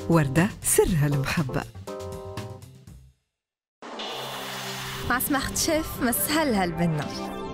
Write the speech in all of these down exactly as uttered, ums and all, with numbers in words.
وردة سرها المحبة. مع سماحة شيف مسهلها البنة.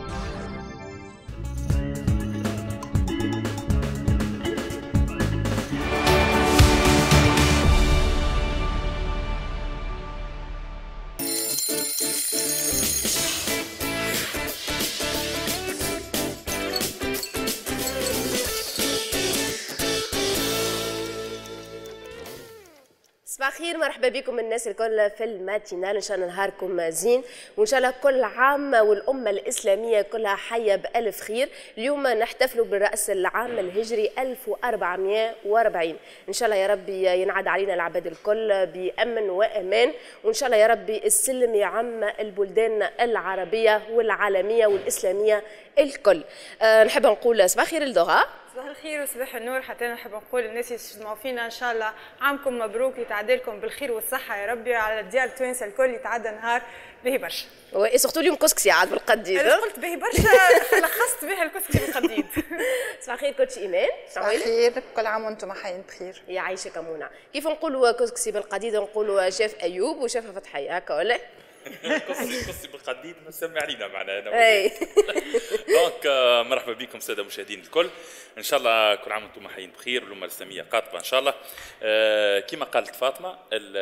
صباح الخير، مرحبا بكم الناس الكل في الماتينال. ان شاء الله نهاركم زين، وان شاء الله كل عام والامه الاسلاميه كلها حيه بالف خير. اليوم نحتفلوا بالراس العام الهجري ألف وأربعمائة وأربعين. ان شاء الله يا ربي ينعاد علينا العباد الكل بامن وامان، وان شاء الله يا ربي السلم يعم البلدان العربيه والعالميه والاسلاميه الكل. أه نحب نقول صباح الخير لدغا. صباح الخير وصباح النور. حتى انا نحب نقول للناس اللي يسمعوا فينا ان شاء الله عامكم مبروك، يتعدى لكم بالخير والصحه يا ربي، على الديار التوانسه الكل يتعدى نهار باهي برشا. وي سورتو اليوم كسكسي عاد بالقديد. انا قلت باهي برشا لخصت بها الكسكسي بالقديد. صباح الخير كوتش ايمان. صباح الخير، كل عام وانتم حيين بخير. يعيشك امونه. كيف نقولوا كسكسي بالقديد نقولوا شيف ايوب وشيف فتحيه هكا ولا؟ قصي قصي بالقديد نسمي علينا معنا. اي دونك مرحبا بكم ساده المشاهدين الكل، ان شاء الله كل عام وانتم حيين بخير والامه الاسلاميه قاطبه ان شاء الله. آه كما قالت فاطمه،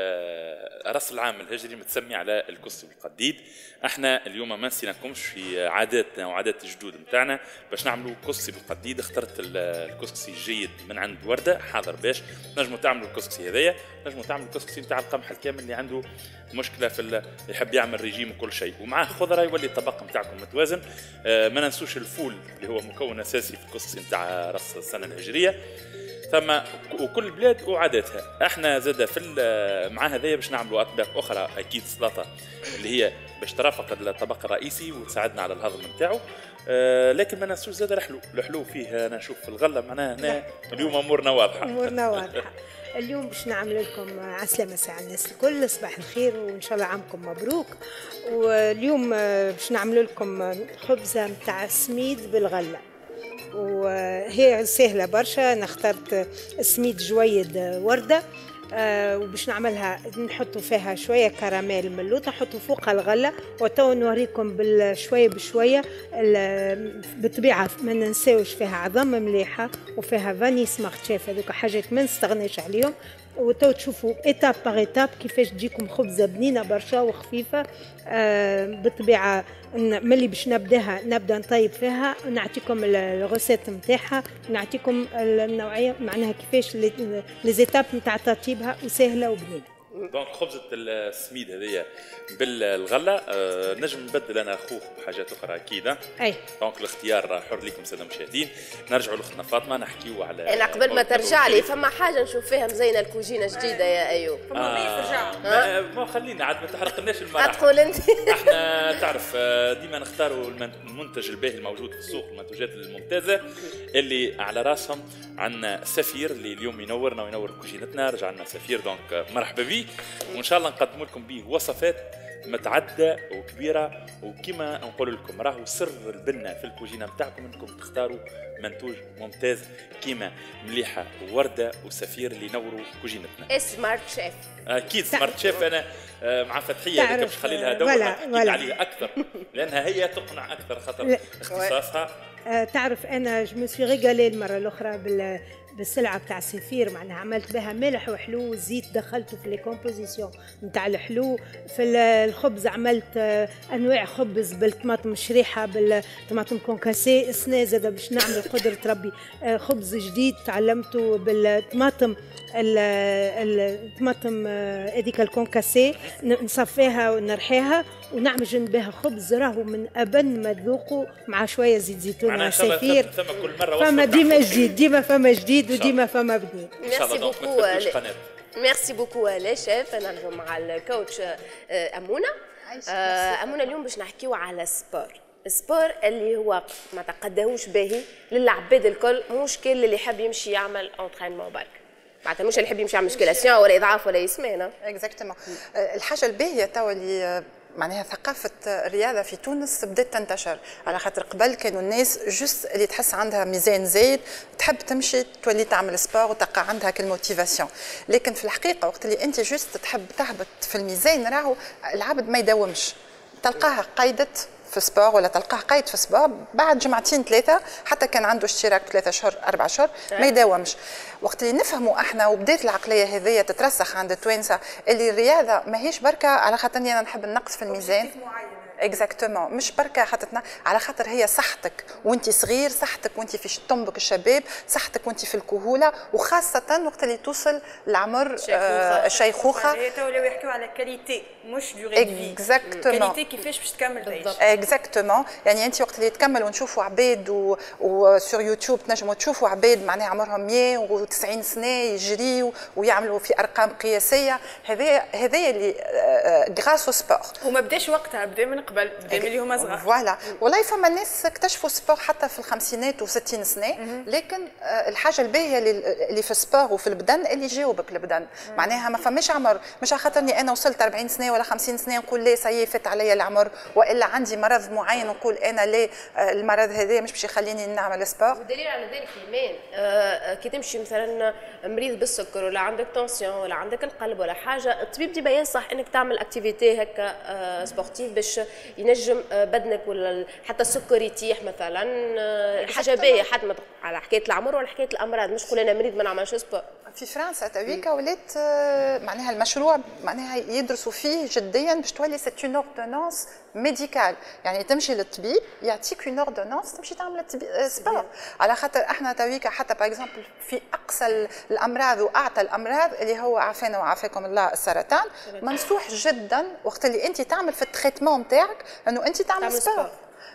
راس العام الهجري متسمي على الكسي بالقديد. احنا اليوم ما نسيناكمش في عاداتنا وعادات الجدود نتاعنا باش نعملوا كسي بالقديد. اخترت الكسكسي الجيد من عند ورده حاضر باش نجموا تعملوا الكسكسي هذايا، نجموا تعملوا الكسكسي نتاع القمح الكامل اللي عنده مشكله في يحب يعمل ريجيم وكل شيء، ومعاه خضره يولي الطبق نتاعكم متوازن. آه ما ننسوش الفول اللي هو مكون اساسي في الكسكسي نتاع راس السنه الهجريه. ثم وكل بلاد وعاداتها. احنا زاده في مع هذايا باش نعملوا اطباق اخرى، اكيد سلطه اللي هي باش ترافق الطبق الرئيسي وتساعدنا على الهضم نتاعو. آه لكن ما ننسوش زاده الحلو، الحلو فيه انا نشوف في الغله معناها هنا اليوم امورنا واضحه. امورنا واضحه. اليوم باش نعمل لكم عسله مساء الناس الكل، صباح الخير وان شاء الله عامكم مبروك. واليوم باش نعمل لكم خبزه نتاع سميد بالغله، وهي سهله برشا. انا اخترت سميد جويد ورده، آه وباش نعملها نحطوا فيها شويه كراميل ملوطه، نحطوا فوقها الغله. وتو نوريكم بالشويه بشويه. بالطبيعه ما ننساوش فيها عظم مليحه وفيها فاني سمارت شيف، هذوك حاجات ما نستغنيش عليهم. وتو تشوفوا ايتاب باغ ايتاب كيفاش تجيكم خبزه بنينه برشا وخفيفه. آه بالطبيعه ملي باش نبداها نبدا نطيب فيها، نعطيكم الغوسيت نتاعها، نعطيكم النوعيه معناها كيفاش لي زيتاب نتاع ترتيبها، وسهله وبنينه. دونك خبزه السميد هذيا بالغله. أه نجم نبدل انا اخوه بحاجات اخرى اكيد. اي دونك الاختيار حر لكم ساده المشاهدين. نرجعوا لاختنا فاطمه نحكيوا على انا قبل ما ترجع لي فما حاجه نشوف فيها مزينه الكوجينه جديده يا ايوب. فما ضيف رجع. ما, ما خلينا عاد ما تحرقناش المراحل. ادخل انت. احنا تعرف ديما نختاروا المنتج الباهي الموجود في السوق، المنتوجات الممتازه اللي على راسهم عندنا سفير اللي اليوم ينورنا وينور كوجينتنا. رجعنا سفير دونك مرحبا بيه، وان شاء الله نقدم لكم به وصفات متعدده وكبيره. وكما نقول لكم راهو سر البنه في الكوجينه نتاعكم انكم تختاروا منتوج ممتاز كيما مليحه وورده وسفير اللي ينوروا كوجينتنا. سمارت شيف اكيد سمارت شيف. انا مع فتحيه هذيك باش نخلي لها دوره تحكي عليها اكثر لانها هي تقنع اكثر خاطر اختصاصها. تعرف انا جو سوي ريغالي المره الاخرى بال بالسلعه بتاع سفير، معناها عملت بها ملح وحلو وزيت دخلته في لي كومبوزيسيون نتاع الحلو. في الخبز عملت انواع خبز بالطماطم الشريحه بالطماطم كونكاسي. السنه زاد باش نعمل قدره ربي خبز جديد تعلمته بالطماطم الطماطم هذيك الكونكاسي، نصفيها ونرحيها ونعمل جنبها خبز راهو من ابن ما تذوقوا مع شويه زيت زيتون مع سفير. فما ديما جديد، ديما فما جديد وديما فما بديل. ميرسي بوكو. ميرسي بوكو لا شيف. نرجعوا مع الكوتش امونه. امونه اليوم باش نحكيو على سبور. السبور اللي هو ما تقداهوش باهي للعباد الكل، مشكل اللي يحب يمشي يعمل اونترينمون برك، معناتها مش اللي يحب يمشي يعمل مسكيلاسيون ولا اضعاف ولا يسمانه. اكزاكتومون. الحاجه الباهيه توا اللي معناها ثقافه الرياضه في تونس بدات تنتشر، على خاطر قبل كانوا الناس جست اللي تحس عندها ميزان زايد تحب تمشي تولي تعمل سبور وتلقى عندها كالموتيفاسيون. لكن في الحقيقه وقت اللي انت جست تحب تهبط في الميزان راهو العبد ما يداومش، تلقاها قيدت في سبور ولا تلقاه قايد في سبور بعد جمعتين ثلاثه حتى كان عنده اشتراك ثلاثة اشهر اربع اشهر ما يداومش. وقت اللي نفهموا احنا وبدات العقليه هذه تترسخ عند التوانسه اللي الرياضه ماهيش بركه على خاطر انا نحب النقص في الميزان اكزاكتومون، مش بركه خاطرنا على خاطر هي صحتك وانت صغير، صحتك وانت في طنبك الشباب، صحتك وانت في الكهوله، وخاصه وقت اللي توصل لعمر الشيخوخه. هي تو اللي يحكيو على كاليتي مش ديوري دي في. اكزاكتومون كاليتي كيفاش باش تكمل تعيش. اكزاكتومون، يعني انت وقت اللي تكمل ونشوفوا عباد وسور يوتيوب تنجموا تشوفوا عباد معناها عمرهم مية وتسعين سنه يجريوا ويعملوا في ارقام قياسيه، هذا هذا اللي غراس سبور. وما بداش وقتها، بدا من قبل، بدا ملي هما صغار. فوالا، والله فما ناس اكتشفوا السبور حتى في الخمسينات وستين سنه، لكن الحاجه الباهيه اللي في السبور وفي البدن اللي يجاوبك البدن، معناها ما فماش عمر، مش على خاطرني انا وصلت أربعين سنه ولا خمسين سنه نقول لا سي فات عليا العمر، والا عندي مرض معين نقول انا لا المرض هذا مش باش يخليني نعمل سبور. ودليل على ذلك كمان آه كي تمشي مثلا مريض بالسكر ولا عندك تونسيون ولا عندك القلب ولا حاجه، الطبيب ديما ينصح انك تعمل اكتيفيتي هكا آه سبورتيف باش ينجم آه بدنك ولا حتى السكر يتيح مثلا. آه حاجه باهيه حتى ما على حكايه العمر ولا حكايه الامراض، مش تقول انا مريض ما نعملش سبور. في فرنسا تويكا ولات معناها المشروع معناها يدرسوا فيه جديا باش تولي سيت اون اوردونانس ميديكال، يعني تمشي للطبيب يعطيك اون اوردونانس تمشي تعمل سبور، على خاطر احنا تويكا حتى باغ اكزومبل في اقصى الامراض واعتى الامراض اللي هو عافانا وعافاكم الله السرطان، منصوح جدا وقت اللي انت تعمل في التريتمون نتاعك انه انت تعمل سبور.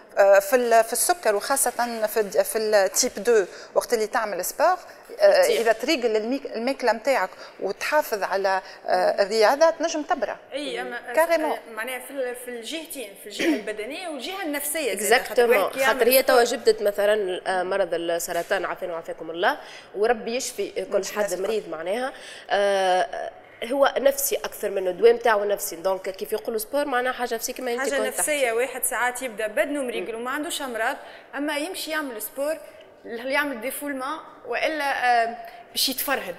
في في السكر وخاصه في في التيب اثنين وقت اللي تعمل سبور اذا تريقل الماكله نتاعك وتحافظ على الرياضه تنجم تبرع. اي اما كاريمون معناها في في الجهتين، في الجهه البدنيه والجهه النفسيه. اكزاكتومون، خاطر هي توا جبدت مثلا مرض السرطان عافانا وعافاكم الله وربي يشفي كل حد مريض معناها هو نفسي اكثر منه الدواء نتاعو نفسي، دونك كيف يقولوا سبور معناها حاجه نفسيه كما انت حاجه نفسيه. واحد ساعات يبدا بدنه مريقل وما عندوش امراض، اما يمشي يعمل سبور يعمل ديفولمون والا باش يتفرهد.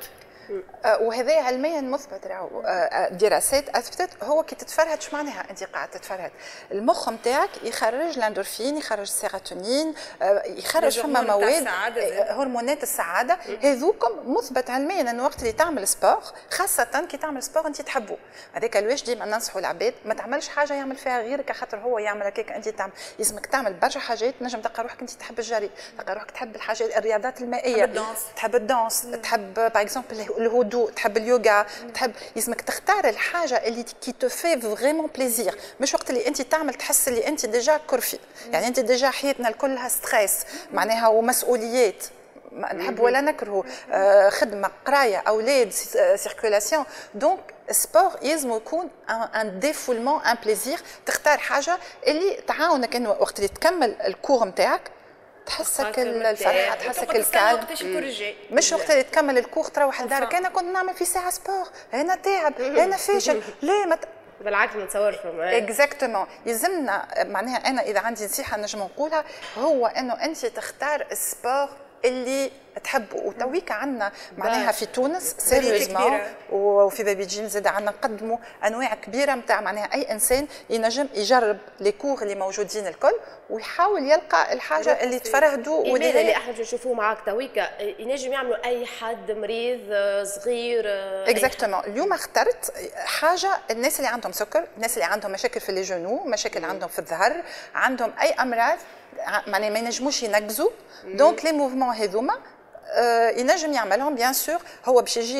وهذا علميا مثبت، راهو دراسات اثبتت هو كي تتفرهد شو معناها انت قاعد تتفرهد، المخ نتاعك يخرج الاندورفين، يخرج السيروتونين، يخرج فما مواد هرمونات السعاده، هذوكم مثبت علميا انه وقت اللي تعمل سبور خاصه كي تعمل سبور انت تحبه، هذاك الواش ديما ننصحوا العباد ما تعملش حاجه يعمل فيها غيرك خاطر هو يعمل هكاك انت تعمل، لازمك تعمل برشا حاجات، نجم تلقى روحك انت تحب الجري، تلقى روحك تحب الحاجات الرياضات المائيه، تحب الدانس، تحب باغ اكزومبل الهدوء، تحب اليوغا، تحب لازمك تختار الحاجه اللي كي تو في فريمون بليزير، مش وقت اللي انت تعمل تحس اللي انت ديجا كرفي، يعني انت ديجا حياتنا كلها ستريس معناها ومسؤوليات، نحب ولا نكرهوا آه خدمه قرايه اولاد سيركولاسيون، دونك سبور لازم يكون ان ديفولمون ان بليزير، تختار حاجه اللي تعاونك انه وقت اللي تكمل الكور نتاعك تحسك الفرحه، تحسك الكالم، مش وقت اللي تكمل الكور تروح لدارك انا كنت نعمل في ساعه سبور انا تعب انا فاشل لا ما بالعكس نتصور فما اكزاكتومون. يلزمنا معناها انا اذا عندي نصيحه نجم نقولها هو انه انت تختار السبور اللي تحبوا، وتويكا عندنا معناها في تونس سيريوزمون وفي بابي جيم زاد عندنا نقدموا انواع كبيره نتاع معناها اي انسان ينجم يجرب لي كور اللي موجودين الكل ويحاول يلقى الحاجه اللي تفرهدوا واللي اللي احنا نشوفوه معاك تويكا ينجم يعملوا اي حد مريض صغير. اكزاكتومون. اليوم اخترت حاجه الناس اللي عندهم سكر، الناس اللي عندهم مشاكل في لي جونو، مشاكل عندهم في الظهر، عندهم اي امراض معناها ما ينجموش ينقزوا، دونك لي موفمون هذوما آه ينجم يعملهم بيان سور. هو باش يجي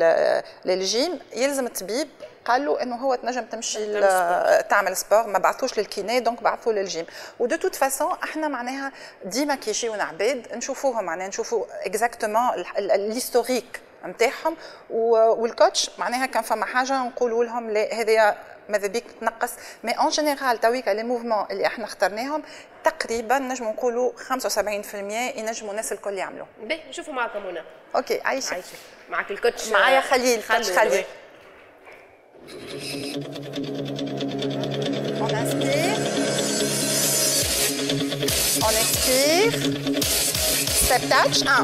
للجيم يلزم الطبيب قال له انه هو تنجم تمشي تعمل سبور، ما بعثوش للكيني دونك بعثوه للجيم. ودو توت فاسون احنا معناها ديما كي يجيونا عباد نشوفوهم معناها نشوفوا اكزاكتومون الهيستوريك نتاعهم، والكوتش معناها كان فما حاجه نقولوا لهم لا هذه ماذا بيك تنقص، مي اون جينيرال تويكا لي موفمون اللي احنا اخترناهم تقريبا نجموا نقولوا خمسة وسبعين بالمئة ينجموا الناس الكل يعملوا. باهي نشوفوا معكم منى. اوكي عايشه. عايشه معك الكوتش معايا خليل. كوتش خليل. respire. Step touch. un,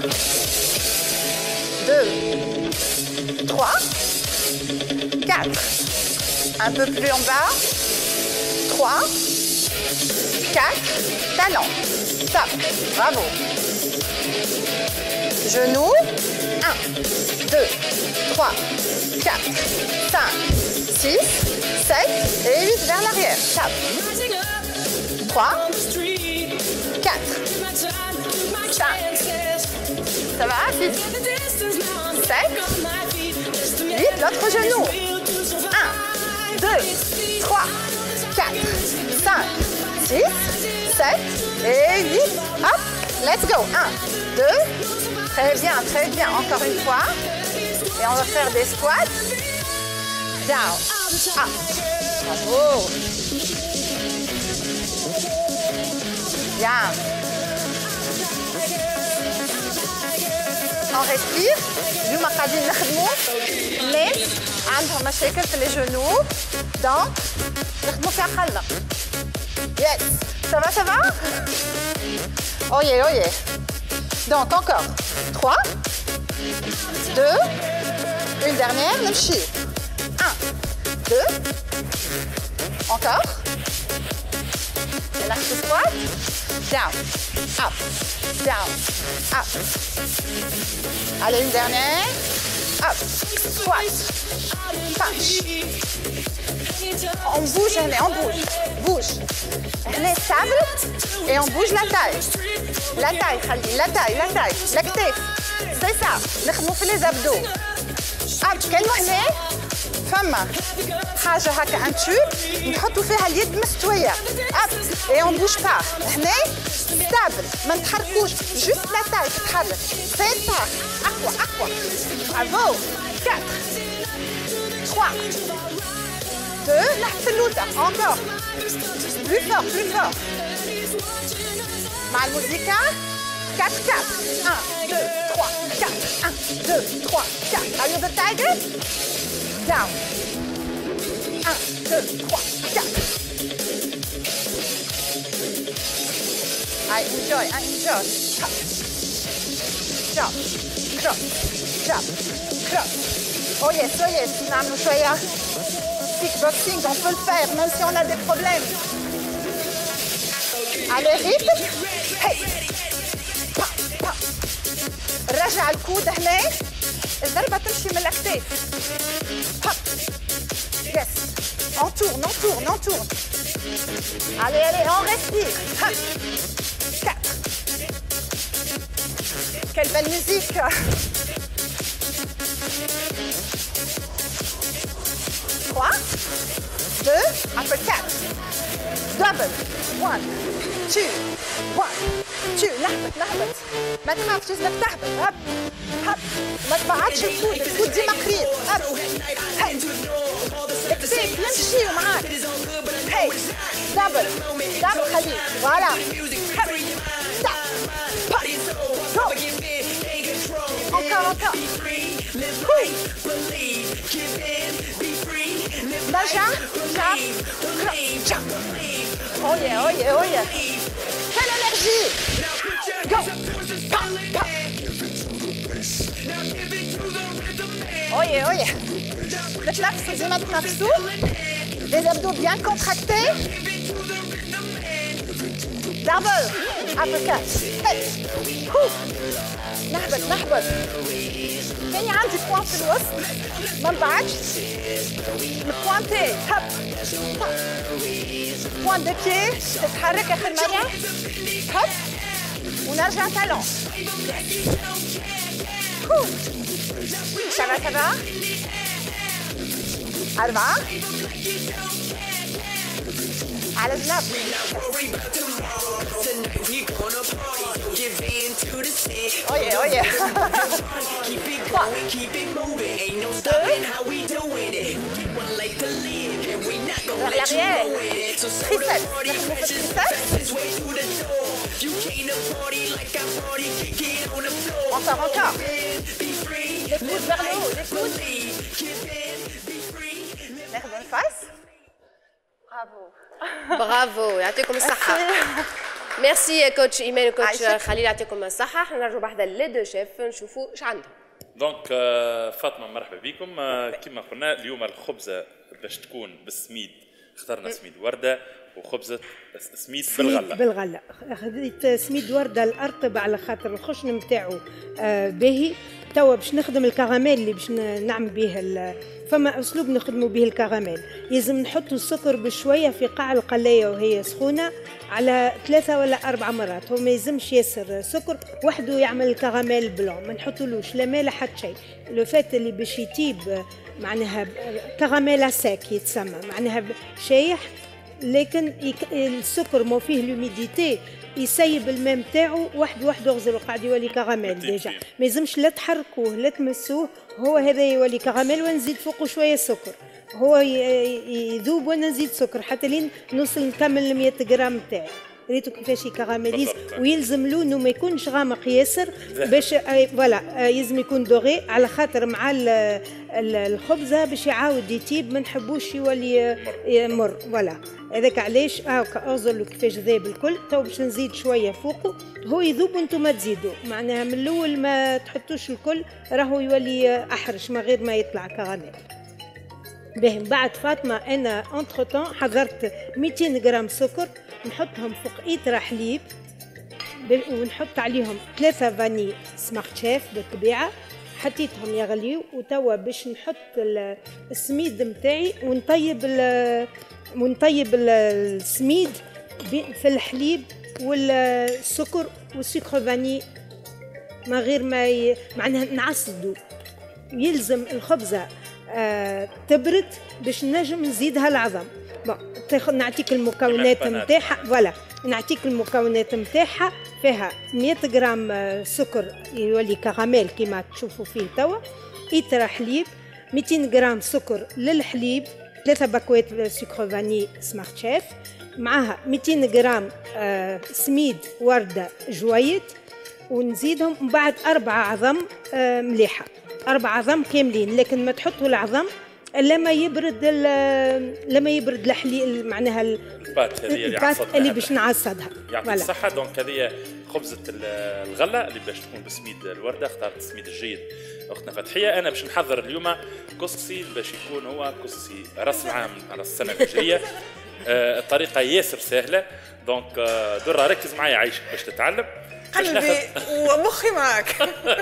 deux, trois, quatre. Un peu plus en bas. trois, quatre. Talon. Stop. Bravo. Genou. un, deux, trois, quatre, cinq, six, sept et huit vers l'arrière. Stop. trois, quatre, cinq. Ça va? six, sept, huit. L'autre genou. un, deux, trois, quatre, cinq, six, sept et huit. Hop. Let's go. un, deux. Très bien, très bien. Encore une fois. Et on va faire des squats. Down. Up. Bravo. Bien. On respire. اليوم قاعدين نخدموا الناس عندهم مشاكل في الجنوب دونك يخدموا في عقلنا. Yes. Ça va, ça va? Oh yeah, oh yeah. Donc encore. trois, deux, une dernière, نمشي. un, deux, encore. Et là, je squat. Down, up, down, up. Allez, une dernière. Up, squat, punch. On bouge, on bouge, bouge. On est stable et on bouge la taille. La taille, Khalil, la taille, la taille, l'actif. C'est ça. نخدموا في les abdos. Up, كانوا هنا فما حاجة هكا ان تيوب نحطوا فيها اليد مستوية. Up et on bouge pas. هنا stable ما نتحركوش. Juste la taille تتحرك. C'est ça. أقوى أقوى. Bravo. quatre, trois, deux. لحظة اللوطة. Encore. Plus fort, plus fort. مع الموسيقى. quatre, quatre. un, deux, trois, quatre. un, deux, trois, quatre. Are you the tiger? Down. un, deux, trois, quatre. I enjoy, I enjoy. Hop. Jump, cross, jump, cross. Oh yes, oh yes. نعملوا شوية kickboxing, on peut le faire, même si on a des problèmes. Allez, rythme. Hey. Pa, pa. رجع الكود هنا. الضربة تمشي من الأكتاف. Hop. Yes. On tourne, on tourne, on tourne. Allez, allez, on respire. Hop. quatre. Quelle belle musique. trois, deux, après quatre. Double. one, two, one, two. نهبط نهبط. ما تخافش لازمك تهبط. هب هب. ما تبعدش الكود، الكود ديما قريب. هب هاي. اكتاف يمشيو معاك. هاي. دبل. دبل خليل. فوالا. هب. ستوب. جو. Encore, encore. نرجع. جامب. جامب. Oh yeah, oh yeah, oh yeah. Quelle énergie. Go. Pa, pa. Oh yeah, oh yeah. نتنفسوا زي ما تنفسوا. Les abdos bien contractés. Double. Uppercut. Hey. نهبط نهبط. كاني عندي بوان في الوسط. ما نبعدش. البوانتي. هب. بوان دو بيي. تتحرك آخر مرة. هب. ونرجع تالون. Ça va, ça va? أربعة. على جنب. Oh yeah, oh yeah. Trois. Deux. Vers l'arrière. Triceps. Triceps. Encore, encore. Les coudes vers le haut, les coudes. L'air bonne face. Bravo. برافو يعطيكم الصحة. ميرسي يا كوتش ايمان وكوتش خليل، يعطيكم الصحه. احنا نرجعوا بعد لي دو شيف نشوفوا ايش عندهم. دونك فاطمه مرحبا بكم. كما قلنا اليوم الخبزه باش تكون بالسميد، اخترنا سميد ورده وخبزه سميد بالغله. بالغله خذيت سميد ورده الارطب على خاطر الخشن نتاعو باهي. توا باش نخدم الكراميل اللي باش نعمل به، فما اسلوب نخدموا به الكراميل. لازم نحطوا السكر بشويه في قاع القلايه وهي سخونه على ثلاثه ولا اربع مرات. هو ما يلزمش ياسر سكر وحده يعمل الكراميل بلون، ما نحطولوش لا مالح حتى شيء. لو فات اللي باش يطيب معناها كراميل ساك يتسمى، معناها شايح لكن السكر مو فيه لوميديتي يسيب الماء نتاعو واحد واحد يغزل وقاعد يولي كراميل ديجا. ما يلزمش لا تحركوه لا تمسوه، هو هذا يولي كراميل ونزيد فوقه شويه سكر. هو يذوب وانا نزيد سكر حتى لين نوصل نكمل مية غرام نتاعي. ريتو كيفاش يكراميليز، ويلزم لونه ما يكونش غامق ياسر باش فوالا يلزم يكون دوغي على خاطر مع الخبزه باش يعاود يطيب، ما نحبوش يولي مر. فوالا هذاك علاش هاكا اغزلوا كيفاش ذاب الكل. تو باش نزيد شويه فوقه، هو يذوب وانتم ما تزيدوا، معناها من الاول ما تحطوش الكل راهو يولي احرش ما غير ما يطلع كراميل. باهي بعد فاطمه انا انتر طون حضرت مئتين غرام سكر، نحطهم فوق إيترا حليب ونحط عليهم ثلاثة فاني سمارت شيف بالطبيعة، حطيتهم يغليو. وتوا باش نحط السميد متاعي ونطيب ونطيب السميد في الحليب والسكر والسكر فاني ما غير ما ي... معناها نعصدو. يلزم الخبزة آه تبرد باش نجم نزيدها العظم. بون نعطيك المكونات نتاعها. فوالا نعطيك المكونات نتاعها، فيها مئة غرام سكر يولي كراميل كيما تشوفوا فيه توا، إيترا حليب، مئتين غرام سكر للحليب، ثلاثة باكوات سكر فاني سمارت شيف، معها مئتين غرام آه سميد ورده جويد، ونزيدهم من بعد أربعة عظم آه مليحه، أربعة عظم كاملين. لكن ما تحطوا العظم لما يبرد لما يبرد الحليب، معناها البات هذه اللي, اللي باش نعصدها. يعطيك الصحه. دونك هذه خبزه الغله اللي باش تكون بسميد الورده، اختارت السميد الجيد اختنا فتحيه. انا باش نحضر اليوم كسكسي باش يكون هو كسكسي راس العام على السنه الهجريه. آه الطريقه ياسر سهله. دونك آه دره ركز معايا عايشك باش تتعلم. قلبي ومخي معاك.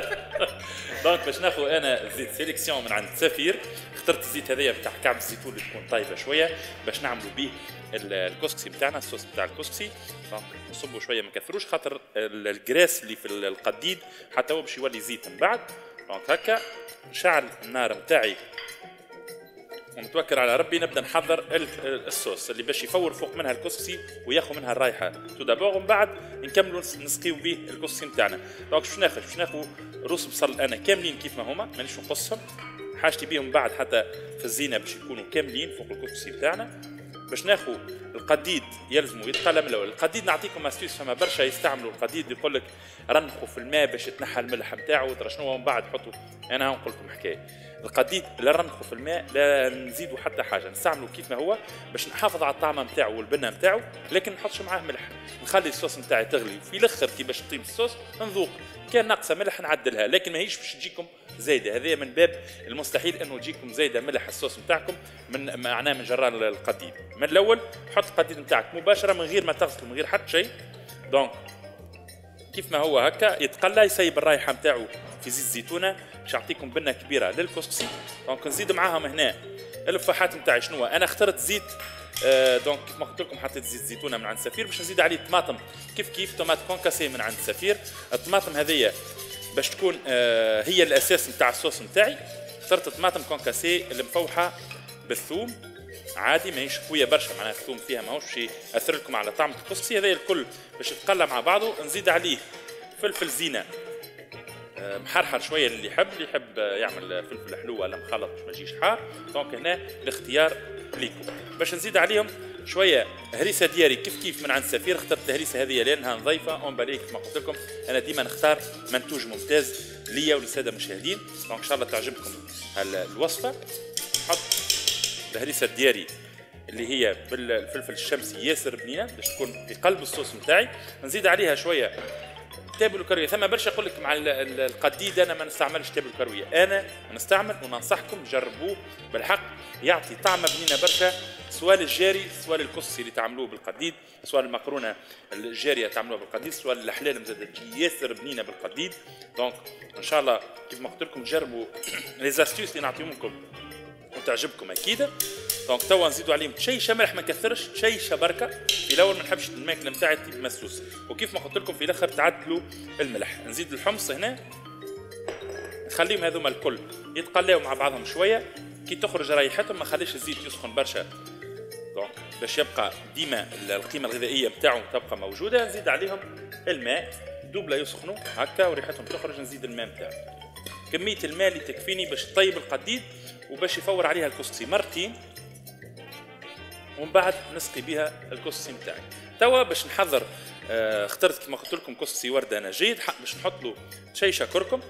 دونك باش ناخذ انا زيت سيليكسيون من عند سفير. اخترت الزيت هذايا بتاع كعب الزيتون اللي تكون طايبه شويه باش نعملوا به الكسكسي بتاعنا، الصوص بتاع الكسكسي. دونك نصبوا شويه ما نكثروش خاطر الجراس اللي في القديد حتى هو باش يولي زيت من بعد. دونك هكا نشعل النار نتاعي ونتوكل على ربي. نبدا نحضر الصوص اللي باش يفور فوق منها الكسكسي وياخذ منها الرايحه تو دابور، ومن بعد نكملوا نسقيو به الكسكسي نتاعنا. دونك باش ناخذ باش ناخذ روس بصل انا كاملين كيف ما هما، مانيش نقصهم، حاجتي بيهم بعد حتى في الزينه باش يكونوا كاملين فوق الكسكسي نتاعنا. باش ناخذ القديد يلزموا يتقلى من الاول. القديد نعطيكم استيس، فما برشا يستعملوا القديد يقول لك رنخوا في الماء باش يتنحى الملح نتاعو ترى شنو، ومن بعد حطوا. انا نقول لكم حكايه، القديد لا نرنخوا في الماء لا نزيدوا حتى حاجه، نستعملوا كيف ما هو باش نحافظ على الطعم نتاعو والبنه نتاعو، لكن ما نحطش معاه ملح. نخلي الصوص نتاعي تغلي وفي الاخر كي باش تطيب الصوص نذوق، كان ناقصه ملح نعدلها، لكن ماهيش باش تجيكم زايده. هذا من باب المستحيل انه تجيكم زايده ملح الصوص نتاعكم من معناه من جراء القديد. من الاول حط القديد نتاعك مباشره من غير ما تغسل من غير حتى شيء. دونك كيف ما هو هكا يتقلى، يسيب الرايحه نتاعو في زيت الزيتونه باش يعطيكم بنه كبيره للكسكسي. دونك نزيد معاهم هنا الفاحات نتاعي. شنو انا اخترت زيت آه دونك كيف ما قلت لكم حطيت زيت زيتونه من عند سفير، باش نزيد عليه طماطم كيف كيف طماط كونكاسي من عند سفير. الطماطم هذيا باش تكون آه هي الاساس نتاع الصوص نتاعي. اخترت طماطم كونكاسي اللي مفوحه بالثوم عادي، ماهيش قويه برشا، معناها الثوم فيها ماهوش شي ياثر لكم على طعم الكسكسي. هذا الكل باش يتقلى مع بعضه. نزيد عليه فلفل زينه محرحر شويه اللي يحب، اللي يحب يعمل فلفل حلو ولا مخلط باش ما يجيش حار. دونك هنا الاختيار ليكم. باش نزيد عليهم شويه هريسه دياري كيف كيف من عند سفير. اخترت الهريسه هذه لانها نظيفه اون بالي كيف ما قلت لكم، انا ديما نختار منتوج ممتاز ليا وللساده المشاهدين. دونك ان شاء الله تعجبكم الوصفه. نحط الهريسه دياري اللي هي بالفلفل الشمسي ياسر بنينه باش تكون في قلب الصوص نتاعي. نزيد عليها شويه تابل كرويه. ثم برشا يقول لك مع القديد انا ما نستعملش تابل كرويه، انا نستعمل وننصحكم جربوه بالحق، يعطي طعمه بنينه برشا، سواء الجاري سواء الكسي اللي تعملوه بالقديد، سواء المقرونه الجاريه تعملوها بالقديد، سواء الاحلام زاد ياسر بنينه بالقديد. دونك ان شاء الله كيف ما قلت لكم جربوا لي زاستيوس اللي نعطيهم لكم وتعجبكم اكيد. دونك توا نزيدوا عليهم شيشه ملح ما نكثرش، شيشه بركه. في الاول ما نحبش الماكله نتاعي تجيب مسوس، وكيف ما قلت لكم في الاخر تعدلوا الملح. نزيد الحمص هنا، نخليهم هذوما الكل يتقلاو مع بعضهم شويه، كي تخرج ريحتهم ما نخليش الزيت يسخن برشا، دونك باش يبقى ديما القيمه الغذائيه نتاعهم تبقى موجوده. نزيد عليهم الماء دوبلا يسخنوا هكا وريحتهم تخرج. نزيد الماء نتاعي، كميه الماء اللي تكفيني باش تطيب القديد وباش يفور عليها الكسكسي مرتين، ومن بعد نسقي بها الكسكسي نتاعي. توا باش نحضر آه اخترت كما قلت لكم كسكسي ورده نجيد، باش نحط له شيشه كركم،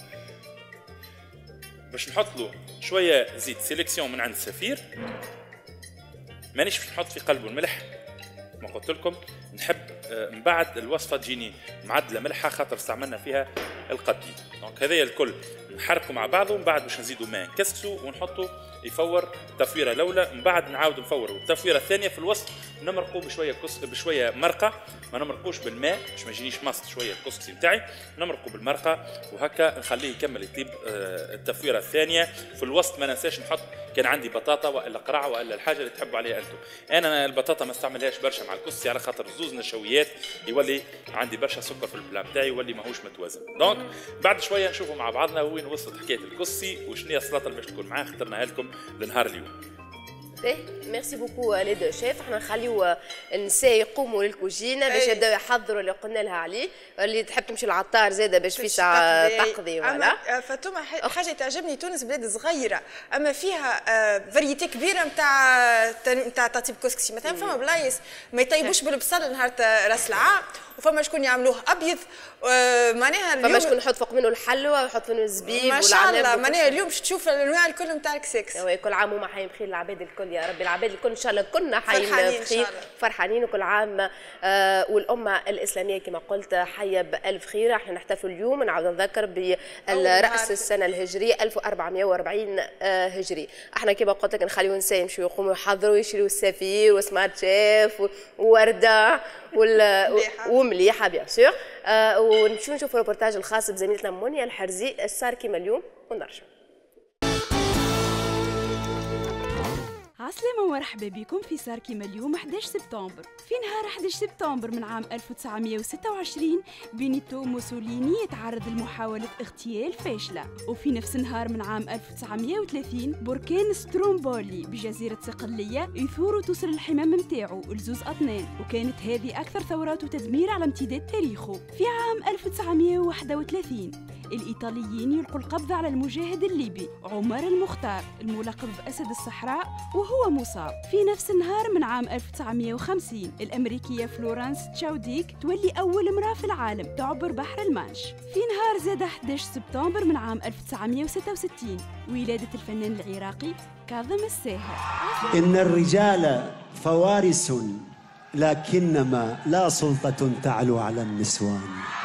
باش نحط له شويه زيت سيليكسيون من عند سفير، مانيش باش نحط في قلبه الملح ما قلت لكم، نحب آه من بعد الوصفه تجيني معدله ملحه خاطر استعملنا فيها القديد. دونك هذايا الكل نحركوا مع بعضه، ومن بعد باش نزيدوا ماء نكسكسوا ونحطوا يفور تفويره الاولى، من بعد نعاود نفوروا التفويره الثانيه. في الوسط نمرقوا بشويه كس... بشويه مرقه، ما نمرقوش بالماء باش ما يجينيش مص شويه الكسكسي نتاعي، نمرقوا بالمرقه وهكا نخليه يكمل يطيب آه التفويره الثانيه. في الوسط ما ننساش نحط كان عندي بطاطا والا قرع والا الحاجه اللي تحبوا عليها انتم. انا البطاطا ما استعملهاش برشا مع الكسكسي على خاطر زوز نشويات يولي عندي برشا سكر في البلان تاعي يولي ماهوش متوازن. دونك بعد شويه نشوفوا مع بعضنا وين وصلت حكايه الكسكسي وشنو هي السلطه اللي باش تكون معاه اخترناها لكم لنهار اليوم. ميرسي بوكو لي دو شيف. احنا نخليو النساء يقوموا للكوجينه باش يبداو يحضروا اللي قلنا لها عليه. اللي تحب تمشي للعطار زاده باش في ساعه تقضي. ولا فاطمه حاجه تعجبني، تونس بلاد صغيره اما فيها فاريتي كبيره نتاع نتاع تطيب كسكسي. مثلا فما بلايص ما يطيبوش بالبصل نهار راس العام، وفما شكون يعملوه ابيض معناها اليوم، فما شكون يحط فوق منه الحلوى ويحط منه الزبيب ما شاء الله. معناها اليوم باش تشوف الانواع الكل نتاع الكسكسي. كل عام وما حيين بخير العباد الكل يا ربي، العباد الكل ان شاء الله كلنا حيين بخير فرحانين وكل عام. آه والامه الاسلاميه كما قلت حيه بالف خير. احنا نحتفل اليوم نعاود نذكر براس السنه الهجريه ألف وأربعمائة وأربعين آه هجري. احنا كما قلت لك نخليو النساء يمشيو يقوموا يحضروا يشريوا السفير وسمارت شيف وورده ومليحه بيان سور. آه ونمشيو نشوفوا الروبورتاج الخاص بزميلتنا منيا الحرزي صار كما اليوم ونرجع. عسلامة ومرحبا بكم في صار كيما اليوم أحد عشر سبتمبر. في نهار أحد عشر سبتمبر من عام ألف وتسعمائة وستة وعشرين بينيتو موسوليني يتعرض لمحاولة اغتيال فاشلة. وفي نفس النهار من عام ألف وتسعمائة وثلاثين بركان سترومبولي بجزيرة صقلية يثور وتوصل الحمام متاعو لزوز أطنان، وكانت هذه أكثر ثورات وتدمير على امتداد تاريخه. في عام ألف وتسعمائة وواحد وثلاثين الإيطاليين يلقوا القبض على المجاهد الليبي عمر المختار الملقب بأسد الصحراء وهو مصاب. في نفس النهار من عام ألف وتسعمائة وخمسين الأمريكية فلورانس تشاوديك تولي أول امرأة في العالم تعبر بحر المانش. في نهار زاد أحد عشر سبتمبر من عام ألف وتسعمائة وستة وستين ولادة الفنان العراقي كاظم الساهر. إن الرجال فوارس لكنما لا سلطة تعلو على النسوان.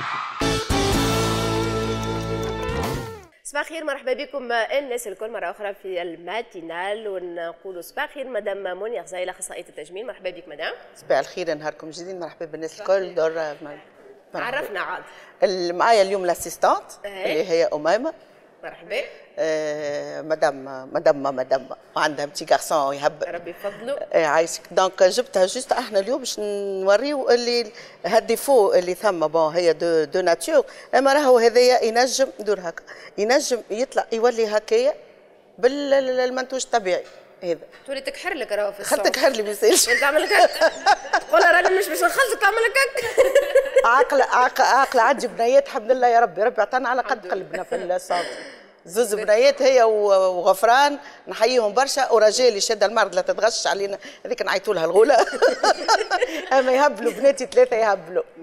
صباح الخير، مرحبا بكم الناس الكل مرة أخرى في الماتينال، ونقولوا صباح الخير مدام منيا غزايلة أخصائية التجميل. مرحبا بك مدام. صباح الخير، نهاركم جديد. مرحبا بالناس الكل. دور عرفنا عاد معايا اليوم لاسيستانت اللي هي أميمة. مرحبا. آه مدام مدام مدام عندها بتي غارسون يهبل ربي يفضلوا. آه عايشك. دونك جبتها جوست احنا اليوم باش نوريو اللي هالديفو اللي ثم بون هي دو دو ناتور، اما راهو هذايا ينجم يدور هكا، ينجم يطلع يولي هكايا بالمنتوج الطبيعي. هذا تولي تكحر لك راهو في الصوت. خلتك تكحر لي ما يصيرش. تعمل لك تقول راني مش باش نخلصك تعمل لك عاقله عاقله عاقله عندي بنيات الحمد لله يا ربي، ربي عطانا على قد قلبنا في الصوت. زوز بنيات هي وغفران نحييهم برشا، ورجالي شاده المرض لا تتغش علينا هذيك نعيطوا لها الغوله. اما يهبلوا بناتي ثلاثه يهبلوا.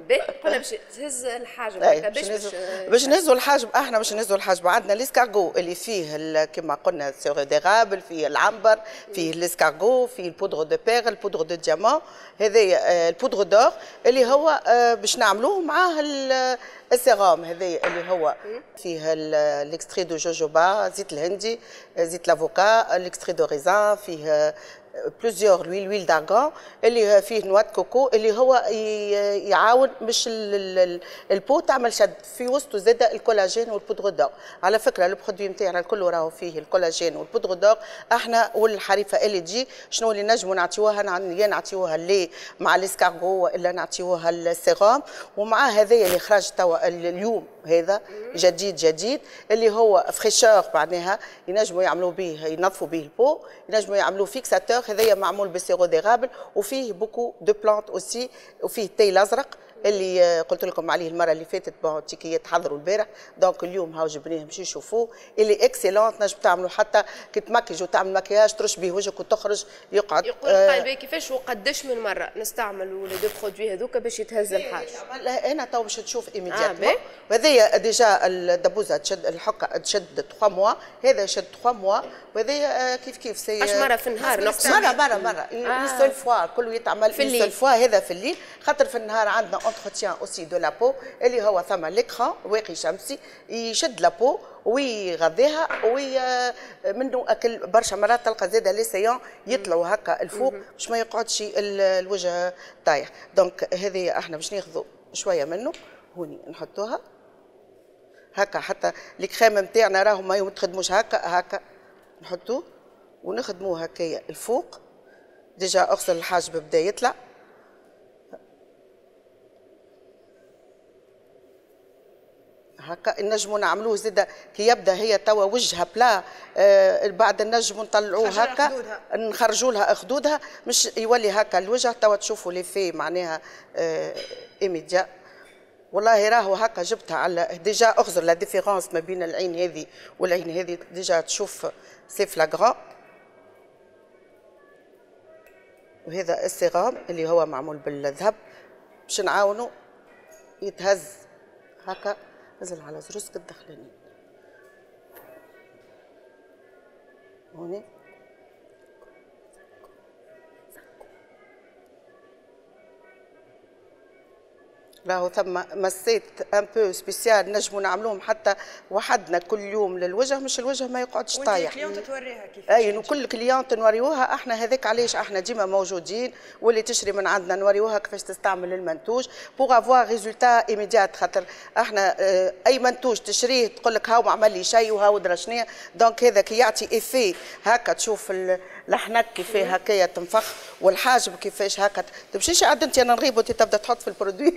قلنا باش تهز الحاجب باش باش نهزوا الحاجب. احنا باش نهزوا الحاجب عندنا ليسكارغو اللي فيه كما قلنا السيغو ديغابل، فيه العنبر، فيه ليسكارغو، فيه البودرو دو بيغ، البودرو دو ديامون، هذايا البودرو دور اللي هو باش نعملوه معاه السيرام هذايا اللي هو فيه الاكستري دو جوجوبا، زيت الهندي، زيت لافوكا، الاكستري دو ريزان، فيه بلوزيور لويل لويل دارغون اللي فيه نواه كوكو اللي هو يعاون باش البو تعمل شد في وسطه زاد الكولاجين والبودرو دور. على فكره البرودوي نتاعنا الكل راهو فيه الكولاجين والبودرو دور. احنا والحريفه ال جي شنو اللي نجموا نعطيوها؟ يا نعطيوها اللي مع الاسكارغو الا نعطيوها السيرام، ومع هذايا اللي خرج توا اليوم هذا جديد جديد اللي هو فريشور معناها ينجموا يعملوا به ينظفوا به البو، ينجموا يعملوا فيكساتور هذايا معمول بالسيرو ديغابل، وفيه بوكو دو بلانت اوسي، وفيه التاي الازرق اللي قلت لكم عليه المره اللي فاتت بون تيكيه تحضروا البارح، دونك اليوم هاو جبناه باش يشوفوه اللي اكسيلونت. نجم تعملوا حتى كي تمكج وتعمل مكياج ترش به وجهك وتخرج يقعد. يقول آه كيفاش وقداش من مره نستعملوا لي دو برودوي هذوك باش يتهز الحاج؟ انا تو باش تشوف ايميدياتمون. آه وهذيا ديجا الدبوزه تشد الحكه تشد ثلاثة موا، هذا يشد ثلاثة موا، وهذايا كيف كيف سي اش مره في النهار نقص مره مره مره اون سول فوا كله يتعمل في اون سول فوا. هذا في الليل خاطر في النهار عندنا entretien aussi de la peau اللي هو ثم l'écran واقي شمسي يشد لابو ويغذيها ومنه اكل. برشا مرات تلقى زاده لي سيون يطلعوا هكا الفوق باش ما يقعدش الوجه طايح. دونك هذه احنا باش ناخذوا شويه منه هوني نحطوها هكا، حتى الكريم نتاعنا راهو ما يتخدموش هكا هكا نحطوه ونخدموه هكايا الفوق. ديجا اغسل الحاجب بدا يطلع هكا. نجموا نعملوه زاده كي يبدا هي توا وجهها بلا آه بعد نجموا نطلعوه هكا نخرجوا لها خدودها مش يولي هكا الوجه توا تشوفوا لي في معناها آه ايميديا. والله راهو هكا جبتها على ديجا اغزر لا ديفيرونس ما بين العين هذه والعين هذه ديجا تشوف سي فلاغران. وهذا السيرام اللي هو معمول بالذهب باش نعاونوا يتهز هكا. نزل على زروسك الدخلاني هوني راهو ثم مسيت ان بو سبيسيال نجموا نعملوهم حتى وحدنا كل يوم للوجه مش الوجه ما يقعدش طايح. كليونت توريها كيفاش؟ اي وكل كليونت نوريوها احنا هذاك علاش احنا ديما موجودين واللي تشري من عندنا نوريوها كيفاش تستعمل المنتوج بوغ افوار ريزولتا ايميديات. خاطر احنا اه اي منتوج تشريه تقول لك هاو ما عمل لي شيء وهاو درا شنيا. دونك هذا كي يعطي ايفي هكا تشوف الحنك كيفاه هكايا تنفخ والحاجب كيفاش هكا تمشيش عاد انت انا نغيب وانت تبدا تحط في البرودوي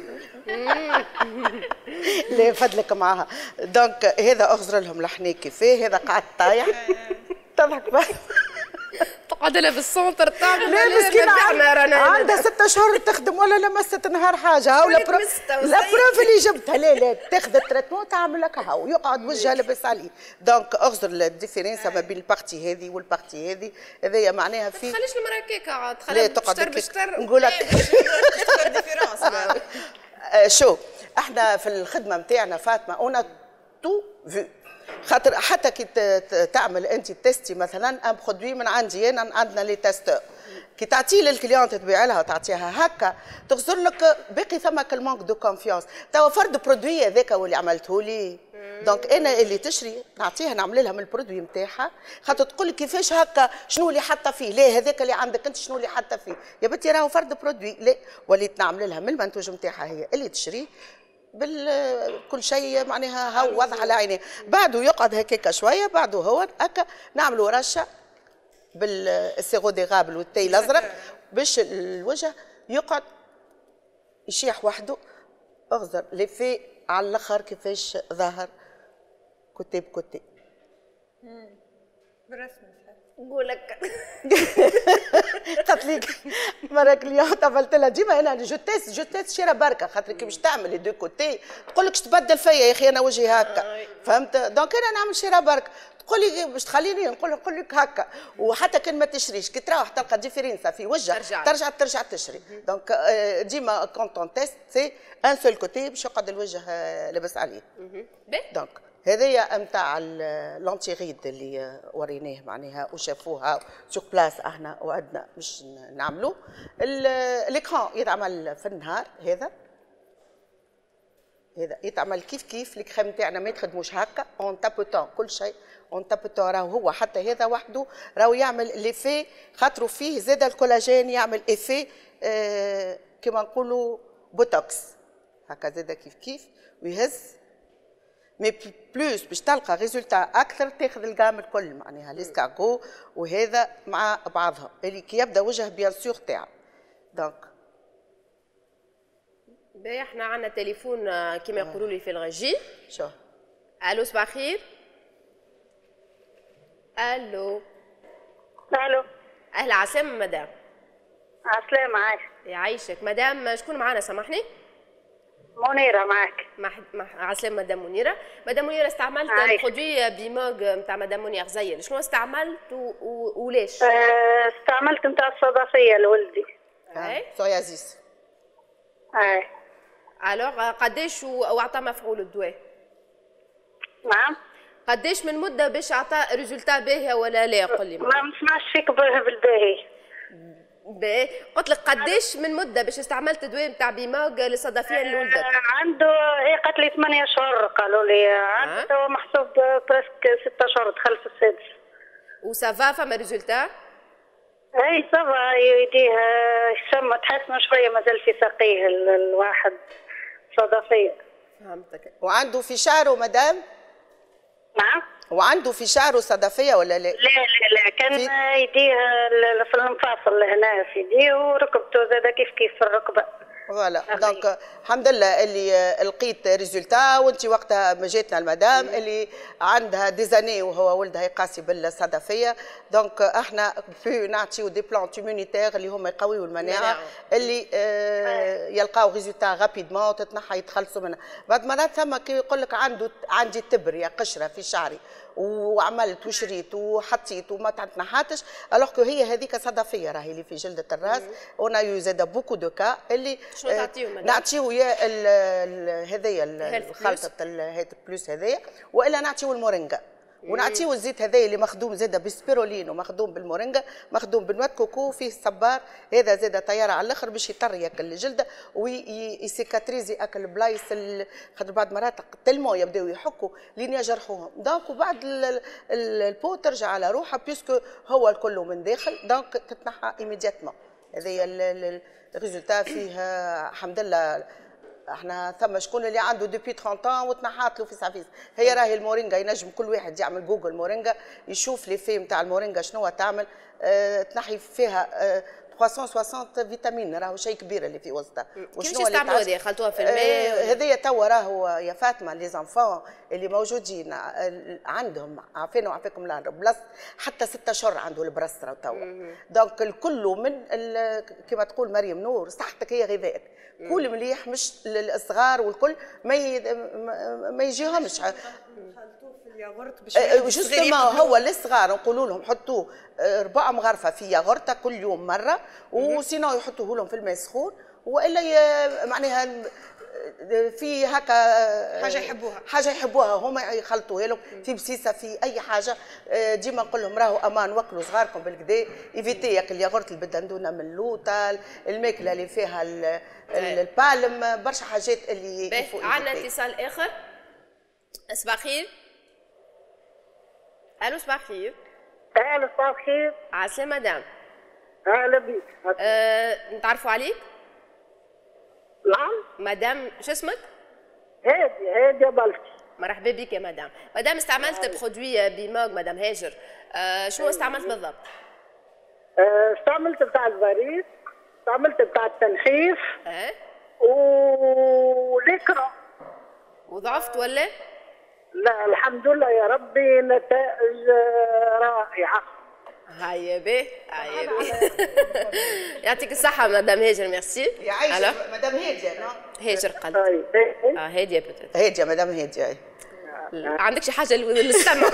لا فضلك معاها. دونك هذا اغزر لهم الحنيك كيفاه هذا قاعد طايح تضحك بس تقعد لها بالسونتر تعمل لا مسكينه عندها ستة شهور تخدم ولا لمست نهار حاجه. هاو لا بروف اللي جبتها لا لا تاخذ التريتمون تعمل لك هاو يقعد وجهها لاباس عليه. دونك اغزر الديفيرونس ما بين البارتي هذه والبارتي هذه هذايا معناها في ما تخليش المراه كيكه عاد تخليها بشتر بشتر نقول لك شو احنا في الخدمه نتاعنا فاطمه اون تو فيو. خاطر حتى كي تعمل انت تيستي مثلا ان برودوي من عندي انا عندنا لي تيستور كي تعطيه للكليونت تبيع لها تعطيها هكا تغزر لك باقي ثمك المانك دو كونفيونس. توا فرد برودوي هذاك هو اللي عملته لي. دونك انا اللي تشري نعطيها نعمل لها من البرودوي نتاعها خاطر تقول لك كيفاش هكا شنو اللي حاطه فيه. لا هذاك اللي عندك انت شنو اللي حاطه فيه يا بنتي راهو فرد برودوي. لا وليت نعمل لها من المنتوج نتاعها هي اللي تشريه بالكل شيء معناها هاو واضح على عينيه. بعده يقعد هكاك شويه بعده هو هكا نعملوا رشه بالسيرو ديغابل والتاي الازرق باش الوجه يقعد يشيح وحده. اغزر لي في على الاخر كيفاش ظاهر كوتي بكوتي بالرسمي نقول لك قالت لك مرة كليونت عملت لها ديما انا جو تيست جو تيست شيره بركه خاطر كي باش تعمل لي دو كوتي تقول لك تبدل فيا يا اخي انا وجهي هكا فهمت. دونك انا نعمل شيره بركه تقول لي باش تخليني نقول نقول لك هكا، وحتى كان ما تشريش كي تروح تلقى ديفيرنسا في وجهك ترجع ترجع ترجع تشري. دونك ديما كونت اون تيست سي ان سول كوتي باش يقعد الوجه لاباس عليه. دونك هذايا نتاع لانتيغيد اللي وريناه معناها وشافوها سوق بلاس احنا وعدنا باش نعملوه. الاكران يتعمل في النهار، هذا هذا يتعمل كيف كيف الكريم تاعنا ما يتخدموش هكا اون تابوتون كل شيء اون تابوتون. راهو هو حتى هذا وحده راهو يعمل ليفي خاطرو فيه زاد الكولاجين يعمل ايفي آه كما نقولوا بوتوكس هكا زاد كيف كيف ويهز. مي بلوس باش تلقى ريزولتا اكثر تاخذ الجام الكل معناها ليسكارغو وهذا مع بعضها اللي كي يبدا وجه بيان سور تاعو. دونك باهي احنا عندنا تليفون كما يقولوا لي في الغجي. شو الو صباح الخير. الو الو اهلا عسلامة مدام. عسلامة عايش. يعيشك مدام. شكون معنا سامحني؟ منيرة معك. مح... مح... عسلامة مدام منيرة. مدام منيرة استعملت البرودوي بيموغ نتاع مدام منير زين، شنو استعملت و... و... وليش؟ أه استعملت نتاع الصدفية لولدي. اي سويازيس. اي الوغ قداش وعطى مفعول الدواء؟ نعم. قداش من مدة باش عطى ريزولتا باهية ولا لا؟ قل لي. ما نسمعش فيك بالباهي. باهي قلت لك قداش من مدة باش استعملت الدواء نتاع بيموغ للصدفية لولدك؟ آه عنده هي قالت لي ثمانية شهور قالوا لي عنده توا محسوب بريسك ستة شهور دخل في السادس. وسافا فما ريزولتا؟ اي سافا يديه يسمى تحسن شوية مازال في ساقيه الواحد صدفية. فهمتك. وعنده في شعره مدام؟ نعم. وعنده في شعره صدفيه ولا لا؟ لا لا لا كان يديه في المفاصل هنا في يديه وركبته زاد كيف كيف في الركبه. فوالا دونك الحمد لله اللي لقيت ريزولتا. وانت وقتها ما جاتنا المدام اللي عندها ديزاني وهو ولدها يقاسي بالصدفيه. دونك احنا في نعطيو دي بلانت امونيتير اللي هما يقويوا المناعه اللي آه يلقاو ريزولتا غابيدمون وتتنحى يتخلصوا منها. بعد مرات ثم كي يقول لك عنده عندي تبر يا قشره في شعري وعملت وشريت وحطيت وما تنحاتش الوغ كو هي هذيك صدفيه راهي اللي في جلده الراس. ونا يو زاد بوكو دو كا اللي شنو تعطيو مدام؟ نعطيو يا هذايا الخلطه الهيت بلوس هذايا والا نعطيو المورينجا ونعطيو الزيت هذايا اللي مخدوم زاده بالسبيرولين ومخدوم بالمورينجا مخدوم بنوات كوكو فيه الصبار هذا زاده طياره على الاخر باش يطريك الجلده ويسيكاتريزي اكل بلايص خاطر بعض مرات تلمو يبداو يحكوا لين يجرحوهم. دونك وبعد البو ترجع على روحها بيسكو هو الكل من داخل دونك تتنحى ايميدياتمون. هذايا الريزولتا فيها الحمد لله. احنا ثم شكون اللي عنده دوبي ثلاثين عام وتنحات له في سافيس. هي راهي المورينجا ينجم كل واحد يعمل جوجل مورينجا يشوف لي في نتاع المورينجا شنو تعمل. اه تنحي فيها اه ثلاثمية وستين فيتامين راهو شيء كبير اللي في وسطها. كيفاش يستعملوا هذه؟ خلطوها في الماء؟ هذيا توا راهو يا فاطمه لي زانفون اللي موجودين عندهم عافانا وعافاكم الله بلاص حتى ستة اشهر عنده البرص راهو توا. دونك الكل من كما تقول مريم نور صحتك هي غذائك. كل مليح مش للصغار والكل ما ي... ما يجيهمش الياغورت باش جوستومون هو للصغار نقولوا لهم حطوه ربع مغرفه في ياغورت كل يوم مره وسينو يحطوه لهم في الماء سخون والا ي... معناها في هكا حاجه يحبوها حاجه يحبوها هما يخلطوها لهم في بسيسه في اي حاجه. ديما نقول لهم راهو امان وكلوا صغاركم بالكدا ايفيتي ياكل الياغورت البدندونه من اللوطه الماكله اللي فيها البالم برشا حاجات اللي عندنا اتصال اخر. صباح الخير. الو صباح الخير. الو صباح الخير. عسلامة مدام. اهلا بيك. أه نتعرفوا عليك؟ نعم. مدام شو اسمك؟ هادي هادي بلتي. مرحبا بك يا مدام. مدام استعملت برودوي بيموغ مدام هاجر. أه شنو استعملت بالضبط؟ أه استعملت بتاع البريد، استعملت بتاع التنحيف. اه وليكرا. وضعفت ولا؟ لا الحمد لله يا ربي نتائج رائعة. هيا بيه هيا بيه. يعطيك الصحة مدام هاجر ميرسي. يعيشك مدام هادية. هاجر قلت. اه هادية بتت. هادية مدام هادية. عندك شي حاجه للسمع.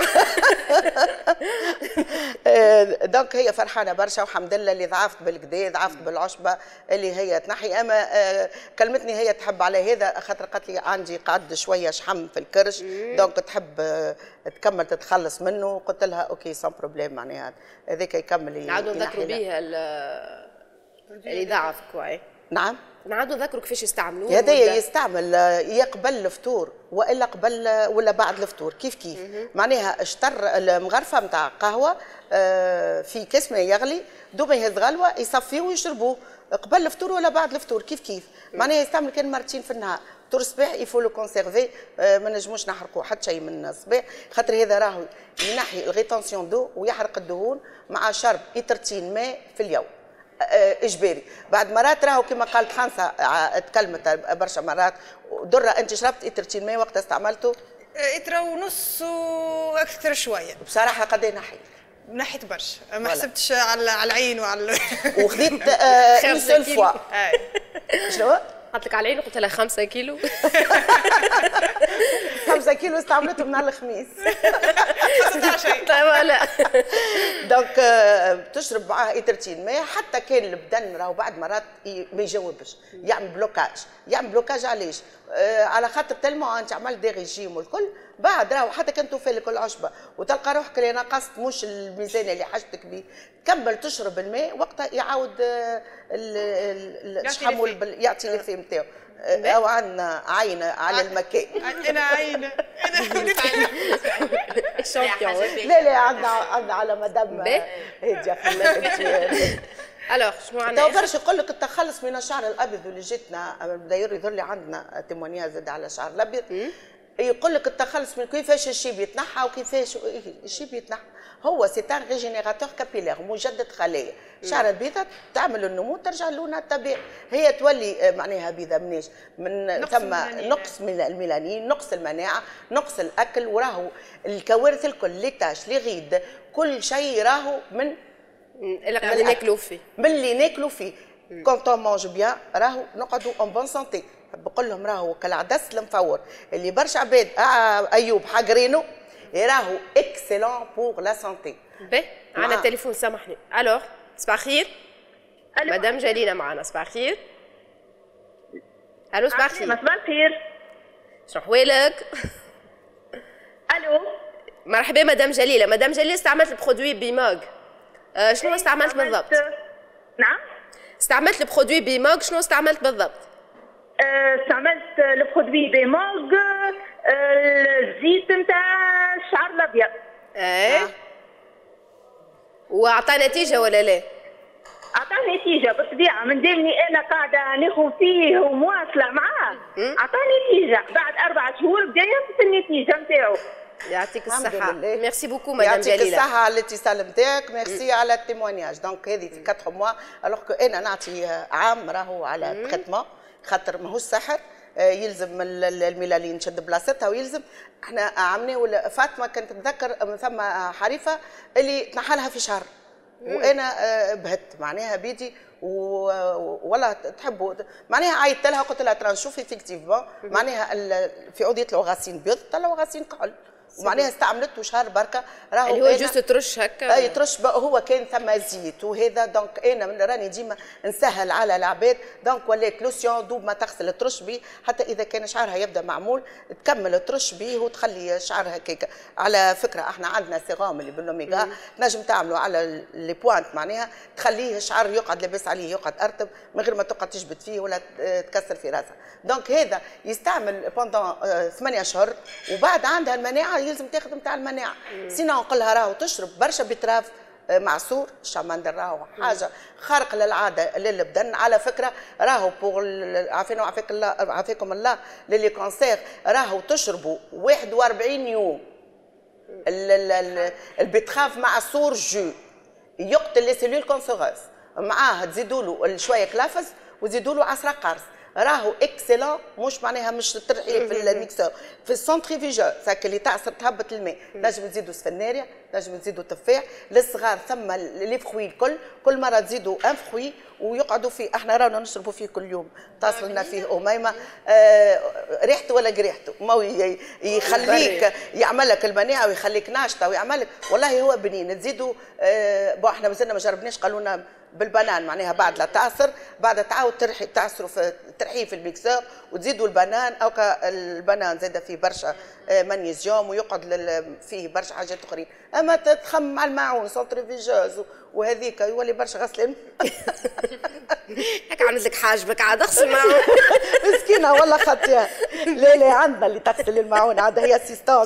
دونك هي فرحانه برشا والحمد لله اللي ضعفت بالكدا ضعفت بالعشبه اللي هي تنحي. اما كلمتني هي تحب على هذا خاطر قالت لي عندي قعد شويه شحم في الكرش دونك تحب تكمل تتخلص منه. قلت لها اوكي سون بروبليم معناها هذاك يكمل. نعاودوا نذكروا بيه اللي ضعفك واي. نعم نعاودوا نذكروا كيفاش يستعملوه. هذايا يستعمل يا قبل الفطور والا قبل ولا بعد الفطور كيف كيف. معناها اشتر المغرفه نتاع قهوه في كاس ما يغلي دوما يهز غلوه يصفيه ويشربوه قبل الفطور ولا بعد الفطور كيف كيف. معناها يستعمل كان مرتين في النهار. فطور الصباح يفو لو كونسيرفي ما نجموش نحرقوا حتى شيء من الصباح خاطر هذا راهو ينحي الغيتونسيون دو ويحرق الدهون مع شرب لترتين ماء في اليوم اجباري. بعد مرات راهو كما قالت خمسه تكلمت برشا مرات دره انت شربت اترتين ماء وقت استعملته؟ اترا ونص واكثر شويه. بصراحه قد ايه نحيت؟ نحيت برشا ما حسبتش على على العين وعلى وخذيت اون سول فوا. شنو؟ قالت لك على العين قلت لها خمسة كيلو. خمسة كيلو استعملتهم نهار الخميس. طيب لا دونك تشرب معاه اترتين ماء حتى كان البدن راهو بعد مرات ما يجاوبش يعمل بلوكاج. يعمل بلوكاج علاش؟ آه على خاطر تلمو انت عملت دي ريجيم والكل بعد راهو حتى كان توفى لك العشبه وتلقى روحك اللي نقصت مش الميزان اللي حاجتك به تكمل تشرب الماء وقتها يعاود الشحم يعطي لي في نتاعو. او عندنا عينه على المكان. انا عينه انا لا لا عندنا عندنا على مدام هاديه خلاتك. الوغ شنو عندنا؟ تو برشا يقول لك التخلص من الشعر الابيض اللي جاتنا داير يظل عندنا تيمونياز زاد على الشعر الابيض. يقول لك التخلص من كيفاش الشيب يتنحى وكيفاش الشيب يتنحى. هو سي ان ريجينيراتور كابيلير مجدد خلايا. الشعر البيضاء تعمل النمو ترجع لونها الطبيعي. هي تولي معناها بيضاء مناش من ثم نقص من الميلانين نقص المناعه نقص الاكل وراهو الكوارث الكل لي تاش لي غيد كل شيء راهو من اللي ناكلوا فيه من اللي ناكلوا فيه. كونت اون مانج بيان راهو نقعدوا اون بون سونتي. بقول لهم راهو كالعدس المفور اللي برشا عباد آه ايوب حاقرينه راهو اكسلون بور لا سونتي. باهي عندنا تليفون سامحني. الوغ صباح الخير. مدام جليله معنا. صباح الخير. الو صباح الخير. صباح الخير. شنو احوالك؟ الو مرحبا مدام جليله. مدام جليله استعملت البرودوي بيماغ. آه شنو استعملت بالضبط؟ نعم استعملت البرودوي بيماغ. شنو استعملت بالضبط؟ استعملت البرودوي بيماغ الزيت نتاع الشعر الابيض. ايه وعطى نتيجه ولا لا؟ عطى نتيجه بالطبيعه من دامني انا قاعده ناخذ فيه ومواصله معاه عطى نتيجه بعد اربع شهور بدا ينقص النتيجه نتاعو. يعطيك الصحه. ميرسي بوكو مدام جليله. يعطيك الصحه على الاتصال نتاعك. ميرسي على التيمونياج. دونك هذه في أربعة موا الوغ كو انا نعطي عام راهو على تريتمون خاطر ماهوش سحر. يلزم الميلالين تشد بلاصتها ويلزم احنا عملنا. فاطمه كانت تتذكر من ثم حريفه اللي تنحى لها في شهر وانا بهت معناها بيدي ولا تحبوا معناها عيطت لها قلت لها ترى نشوف افكتيفمون معناها في عود يطلعوا غاسين بيض طلعوا غاسين كحل ومعناها استعملته شهر بركه راهو اللي هو جوست ترش هكا. اي ترش هو كان ثم زيت وهذا دونك انا من راني ديما نسهل على العباد دونك ولات لوسيون دوب ما تغسل ترش به حتى اذا كان شعرها يبدا معمول تكمل ترش به وتخلي شعرها هكاك. على فكره احنا عندنا سيروم اللي بالاوميغا تنجم تعملوا على لي بوانت معناها تخليه الشعر يقعد لاباس عليه يقعد ارتب من غير ما تقعد تجبد فيه ولا تكسر في راسها. دونك هذا يستعمل بوندون ثمانية اشهر وبعد عندها المناعه يلزم تاخذ نتاع المناعه. سينا نقول لها راهو تشرب برشا بتراف معصور الشمندر راهو حاجه خارق للعاده للبدن. على فكره راهو بوغ عافينا وعافاك الله عافاكم الله للي كونسير راهو تشربوا واحد وأربعين يوم البتراف معصور جو يقتل لي سيلول كونسوغوس معاه تزيدوا له شويه كلافز وتزيدوا له عصره قرص راهو اكسلون مش معناها مش ترحي في الميكسور في السنتريفيجور ساك اللي تعصر تهبط الماء نجم تزيدوا سفناريا نجم تزيدوا تفاح. للصغار ثم لي فخوي الكل، كل مره تزيدوا ان فخوي ويقعدوا فيه. احنا رانا نشربوا فيه كل يوم، تصلنا فيه اميمه آه ريحته ولا قريحته، ما يخليك يعمل لك المناعه ويخليك ناشطه ويعمل لك، والله هو بنين. تزيدوا آه بو احنا مازلنا ما جربناش، قالوا لنا بالبنان معناها بعد لا تعصر، بعد تعاود ترحي تعصروا في ترحيه في الميكسور وتزيدوا البنان، او البنان زاد فيه برشا مغنيسيوم ويقعد فيه برشا حاجات اخرين. اما تخم مع الماعون سنتريفيجوز وهذيك يولي برشا غسل. هيك عملت لك حاجبك عاد اغسل معون. مسكينه والله خطيها. لا لا عندنا اللي تغسل الماعون عاد هي اسيستانت.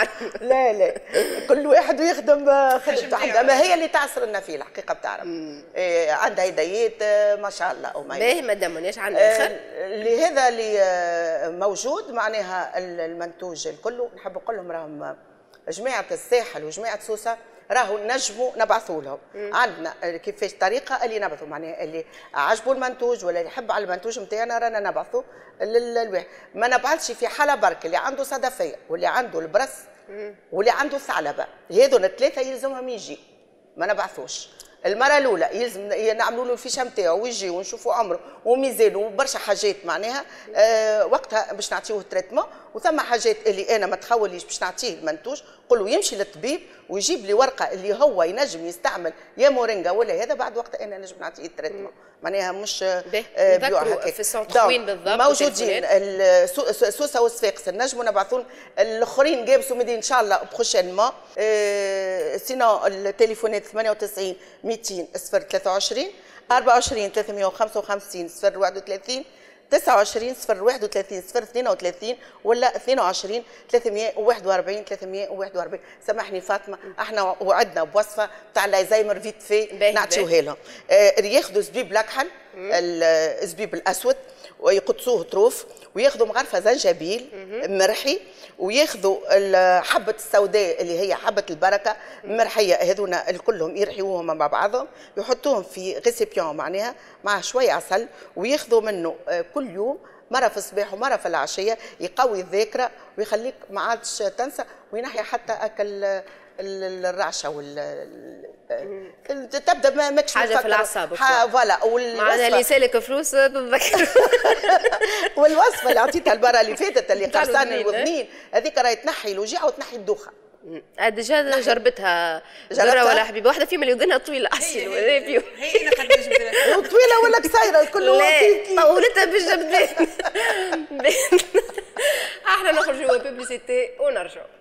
لا لا كل واحد ويخدم خدمته وحده، ما هي اللي تعصر لنا فيه الحقيقه بتعرف. إيه عندها يديات ما شاء الله. باهي مادام ماناش عندنا الخير. لهذا اللي موجود معناها المنتوج الكل، نحب نقول لهم راهم جماعه الساحل وجماعه سوسه راهو نجموا نبعثوا لهم. عندنا كيفاش طريقه اللي نبعثوا معناها اللي عجبوا المنتوج ولا اللي يحب على المنتوج نتاعنا رانا نبعثوا للواحد. ما نبعثش في حاله برك اللي عنده صدفيه واللي عنده البرص واللي عنده ثعلبه، هذول الثلاثه يلزمهم يجي، ما نبعثوش. المره الاولى يلزم نعملوا له الفيشه نتاعو ويجي ونشوفوا عمره وميزانه وبرشا حاجات معناها آه وقتها باش نعطيوه التريتمون. وثم حاجات اللي انا ما تخوليش باش نعطيه المنتوج، قول له يمشي للطبيب ويجيب لي ورقه اللي هو ينجم يستعمل يا مورينجا ولا هذا، بعد وقت انا نجم نعطيه التريتمون معناها مش آه بيوع هكاك. في السنتر وين بالضبط موجودين سوسه وصفاقس نجموا نبعثون الاخرين جابسوا مدين ان شاء الله بروشينمون. آه سينو التليفونات ثمانية وتسعين مئتين صفر ثلاثة وعشرين أربعة وعشرين ثلاثمئة وخمسة وخمسين صفر واحد وثلاثين تسعة وعشرين صفر واحد وثلاثين صفر اثنين وثلاثين ولا اثنين وعشرين ثلاثمئة وواحد وأربعين ثلاثمئة وواحد وأربعين. سامحني فاطمه احنا وعدنا بوصفه تاع لايزايمر فيت في نعطيوها لهم. آه ياخذوا زبيب لكحل الزبيب الاسود ويقطسوه طروف، وياخذوا مغرفه زنجبيل مرحي، وياخذوا حبه السوداء اللي هي حبه البركه مرحيه، هذونا كلهم يرحيوهم مع بعضهم، يحطوهم في غيسيبيون معناها مع شويه عسل، وياخذوا منه كل يوم مره في الصباح ومره في العشيه، يقوي الذاكره ويخليك ما عادش تنسى، وينحي حتى اكل الرعشه وال تبدا ما ماكش حاجه في الاعصاب فوالا. معناها اللي سالك فلوس تتذكر. والوصفه اللي عطيتها المره اللي فاتت اللي قرصان الوذنين هذيك راهي تنحي الوجيعه وتنحي الدوخه. ديجا جربتها ذره ولا حبيبه واحده فيهم اللي ودنها طويله احسن ولا فيهم هي انا قد نجم طويله ولا قصيره الكل لا طولتها بالجبدان. احنا نخرجوا ببليسيتي ونرجعوا.